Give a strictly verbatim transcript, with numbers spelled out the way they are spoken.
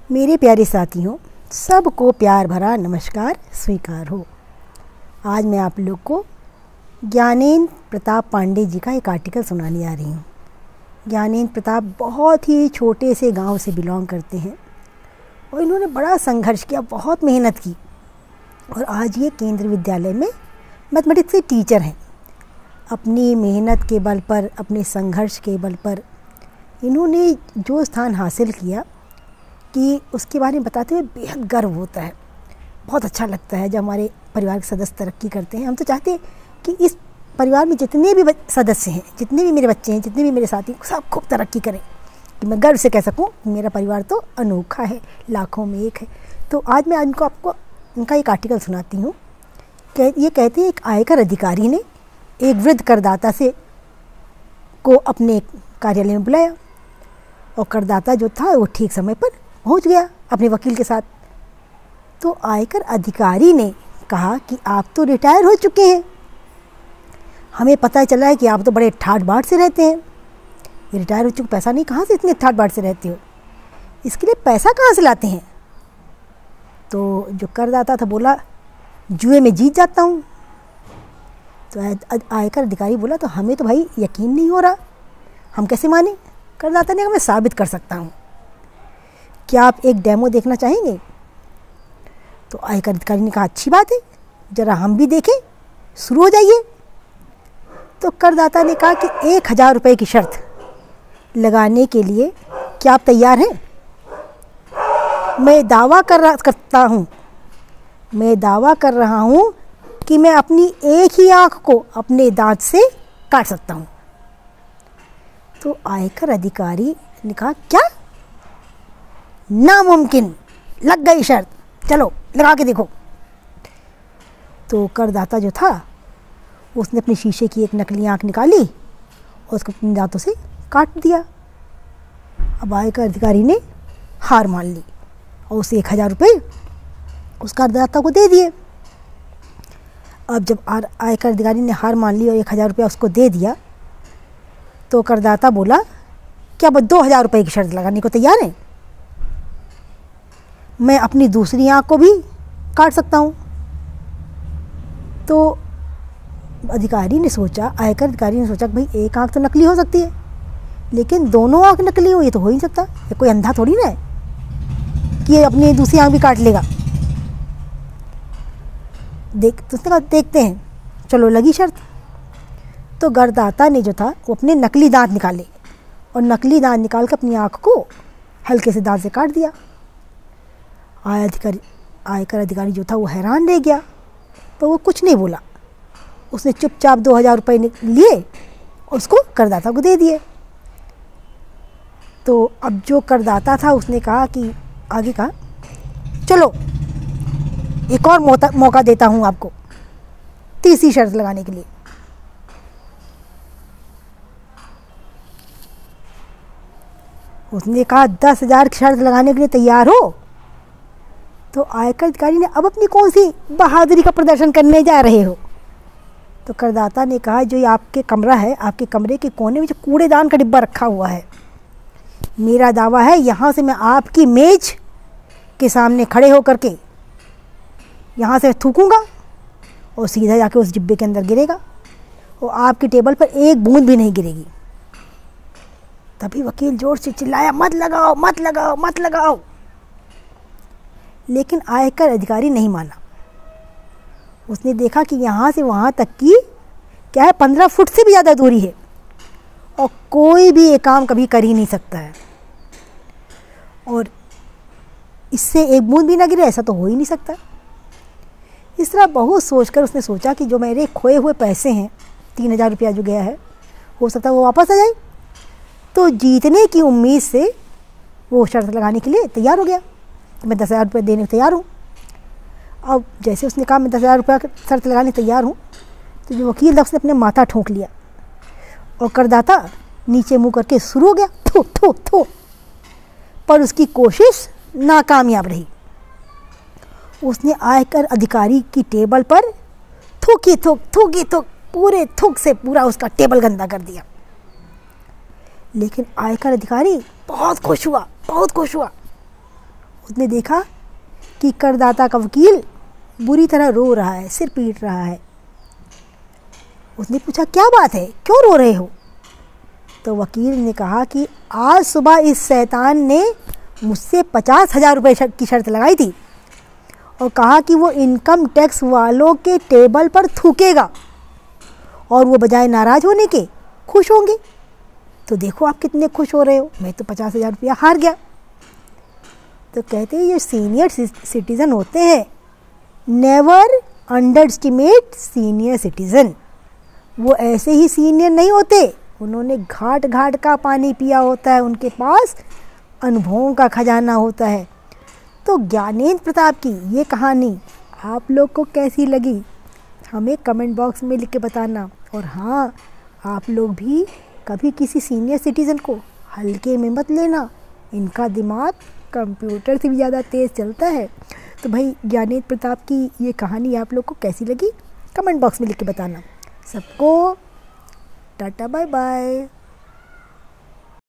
मेरे प्यारे साथियों, सबको प्यार भरा नमस्कार स्वीकार हो। आज मैं आप लोग को ज्ञानेंद्र प्रताप पांडे जी का एक आर्टिकल सुनाने आ रही हूँ। ज्ञानेंद्र प्रताप बहुत ही छोटे से गांव से बिलोंग करते हैं और इन्होंने बड़ा संघर्ष किया, बहुत मेहनत की और आज ये केंद्रीय विद्यालय में मैथमेटिक्स के टीचर हैं। अपनी मेहनत के बल पर, अपने संघर्ष के बल पर इन्होंने जो स्थान हासिल किया कि उसके बारे में बताते हुए बेहद गर्व होता है। बहुत अच्छा लगता है जब हमारे परिवार के सदस्य तरक्की करते हैं। हम तो चाहते हैं कि इस परिवार में जितने भी सदस्य हैं, जितने भी मेरे बच्चे हैं, जितने भी मेरे साथी, सब खूब तरक्की करें कि मैं गर्व से कह सकूं मेरा परिवार तो अनोखा है, लाखों में एक है। तो आज मैं इनको आपको इनका एक आर्टिकल सुनाती हूँ। ये कहते हैं एक आयकर अधिकारी ने एक वृद्ध करदाता से को अपने कार्यालय में बुलाया और करदाता जो था वो ठीक समय पर पहुंच गया अपने वकील के साथ। तो आयकर अधिकारी ने कहा कि आप तो रिटायर हो चुके हैं, हमें पता चला है कि आप तो बड़े ठाट बाट से रहते हैं। ये रिटायर हो चुके, पैसा नहीं, कहाँ से इतने ठाट बाट से रहते हो, इसके लिए पैसा कहाँ से लाते हैं? तो जो करदाता था बोला जुए में जीत जाता हूँ। तो आयकर अधिकारी बोला तो हमें तो भाई यकीन नहीं हो रहा, हम कैसे माने? करदाता ने कहा मैं साबित कर सकता हूँ, क्या आप एक डेमो देखना चाहेंगे? तो आयकर अधिकारी ने कहा अच्छी बात है, ज़रा हम भी देखें, शुरू हो जाइए। तो करदाता ने कहा कि एक हज़ार रुपये की शर्त लगाने के लिए क्या आप तैयार हैं? मैं दावा कर रहा करता हूँ मैं दावा कर रहा हूँ कि मैं अपनी एक ही आँख को अपने दांत से काट सकता हूँ। तो आयकर अधिकारी ने कहा क्या? नामुमकिन, लग गई शर्त, चलो लगा के देखो। तो करदाता जो था उसने अपने शीशे की एक नकली आँख निकाली और उसको अपने दांतों से काट दिया। अब आयकर अधिकारी ने हार मान ली और उसे एक हज़ार रुपये उस करदाता को दे दिए। अब जब आयकर अधिकारी ने हार मान ली और एक हज़ार रुपया उसको दे दिया तो करदाता बोला क्या अब दो हज़ार रुपये की शर्त लगाने को तैयार है? मैं अपनी दूसरी आँख को भी काट सकता हूँ। तो अधिकारी ने सोचा, आयकर अधिकारी ने सोचा कि भाई एक आँख तो नकली हो सकती है, लेकिन दोनों आँख नकली हो ये तो हो ही नहीं सकता। ये कोई अंधा थोड़ी ना है कि ये अपनी दूसरी आँख भी काट लेगा। देख तो उसने कहा देखते हैं, चलो लगी शर्त। तो करदाता ने जो था वो अपने नकली दांत निकाले और नकली दांत निकाल कर अपनी आँख को हल्के से दांत से काट दिया। आय अधिकारी आयकर अधिकारी जो था वो हैरान रह गया, तो वो कुछ नहीं बोला। उसने चुपचाप दो हज़ार रुपये लिए और उसको करदाता को दे दिए। तो अब जो करदाता था उसने कहा कि आगे कहा चलो एक और मौका देता हूँ आपको तीसरी शर्त लगाने के लिए। उसने कहा दस हज़ार की शर्त लगाने के लिए तैयार हो? तो आयकर अधिकारी ने अब अपनी कौन सी बहादुरी का प्रदर्शन करने जा रहे हो? तो करदाता ने कहा जो ये आपके कमरा है, आपके कमरे के कोने में जो कूड़ेदान का डिब्बा रखा हुआ है, मेरा दावा है यहाँ से मैं आपकी मेज के सामने खड़े होकर के यहाँ से थूकूंगा और सीधा जाके उस डिब्बे के अंदर गिरेगा और आपकी टेबल पर एक बूंद भी नहीं गिरेगी। तभी वकील जोर से चिल्लाया मत लगाओ, मत लगाओ, मत लगाओ। लेकिन आयकर अधिकारी नहीं माना। उसने देखा कि यहाँ से वहाँ तक की क्या है, पंद्रह फुट से भी ज़्यादा दूरी है और कोई भी ये काम कभी कर ही नहीं सकता है और इससे एक बूंद भी ना गिरे, ऐसा तो हो ही नहीं सकता। इस तरह बहुत सोचकर उसने सोचा कि जो मेरे खोए हुए पैसे हैं, तीन हज़ार रुपया जो गया है, हो सकता है वो वापस आ जाए। तो जीतने की उम्मीद से वो शर्त लगाने के लिए तैयार हो गया। मैं दस हज़ार रुपये देने को तैयार हूँ। अब जैसे उसने कहा मैं दस हज़ार रुपये शर्त लगाने तैयार हूँ, तो जो वकील था उसने अपने माथा ठोंक लिया और करदाता नीचे मुँह करके शुरू हो गया थो थो थो। पर उसकी कोशिश नाकामयाब रही। उसने आयकर अधिकारी की टेबल पर थूकी थूक थूकी थूक पूरे थूक से पूरा उसका टेबल गंदा कर दिया। लेकिन आयकर अधिकारी बहुत खुश हुआ, बहुत खुश हुआ। उसने देखा कि करदाता का वकील बुरी तरह रो रहा है, सिर पीट रहा है। उसने पूछा, क्या बात है, क्यों रो रहे हो? तो वकील ने कहा कि आज सुबह इस शैतान ने मुझसे पचास हजार रुपये की शर्त लगाई थी और कहा कि वो इनकम टैक्स वालों के टेबल पर थूकेगा और वो बजाय नाराज़ होने के खुश होंगे। तो देखो आप कितने खुश हो रहे हो, मैं तो पचास हजार रुपया हार गया। तो कहते हैं ये सीनियर सिटीज़न होते हैं, never underestimate senior citizen. वो ऐसे ही सीनियर नहीं होते, उन्होंने घाट घाट का पानी पिया होता है, उनके पास अनुभवों का खजाना होता है। तो ज्ञानेंद्र प्रताप की ये कहानी आप लोग को कैसी लगी हमें कमेंट बॉक्स में लिख के बताना। और हाँ, आप लोग भी कभी किसी सीनियर सिटीज़न को हल्के में मत लेना, इनका दिमाग कंप्यूटर से भी ज़्यादा तेज़ चलता है। तो भाई ज्ञानेंद्र प्रताप की ये कहानी आप लोग को कैसी लगी कमेंट बॉक्स में लिख के बताना। सबको टाटा बाय बाय।